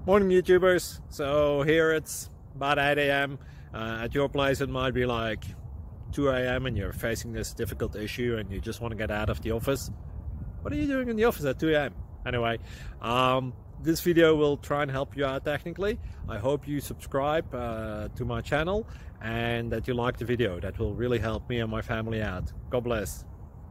Morning YouTubers. So here it's about 8 a.m. At your place it might be like 2 a.m. and you're facing this difficult issue and you just want to get out of the office. What are you doing in the office at 2 a.m.? Anyway, this video will try and help you out technically. I hope you subscribe to my channel and that you like the video. That will really help me and my family out. God bless.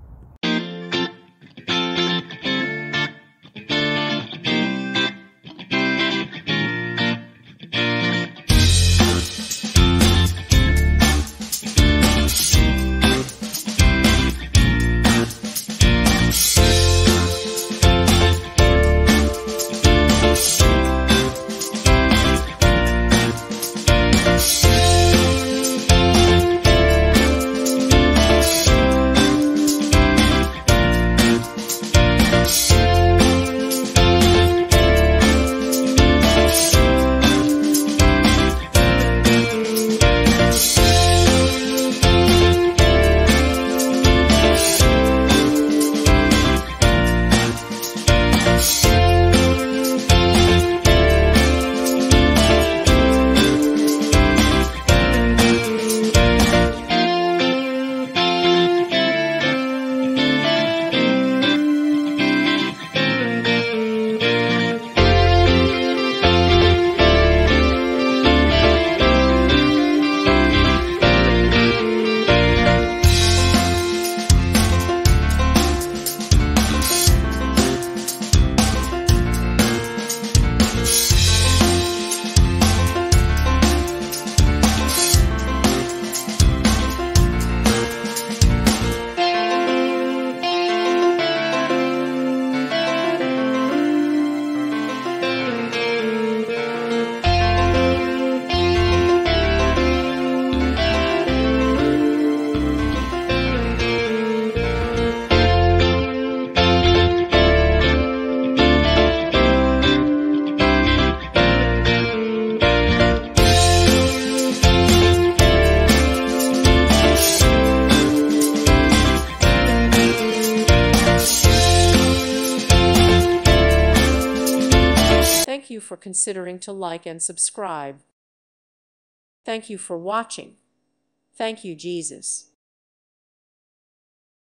Thank you for considering to like and subscribe. Thank you for watching. Thank you, Jesus.